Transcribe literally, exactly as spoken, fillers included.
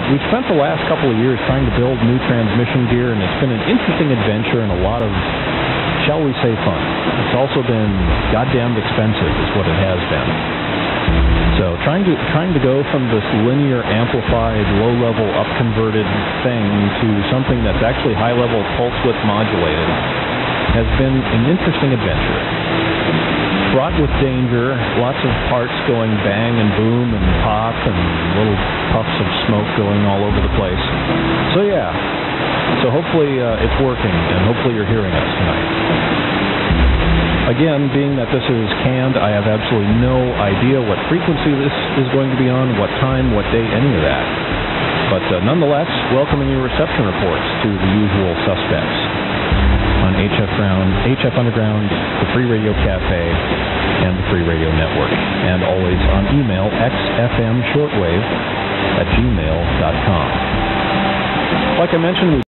we've spent the last couple of years trying to build new transmission gear, and it's been an interesting adventure and a lot of, shall we say, fun. It's also been goddamned expensive, is what it has been. So trying to trying to go from this linear amplified, low-level, up-converted thing to something that's actually high-level pulse width modulated has been an interesting adventure. Fraught with danger, lots of parts going bang and boom and pop and little puffs of smoke going all over the place. So yeah, so hopefully uh, it's working, and hopefully you're hearing us tonight. Again, being that this is canned, I have absolutely no idea what frequency this is going to be on, what time, what date, any of that. But uh, nonetheless, welcoming your reception reports to the usual suspects on H F, Ground, H F Underground, the Free Radio Cafe, and the Free Radio Network. And always on email, x f m shortwave at gmail dot com. Like I mentioned, we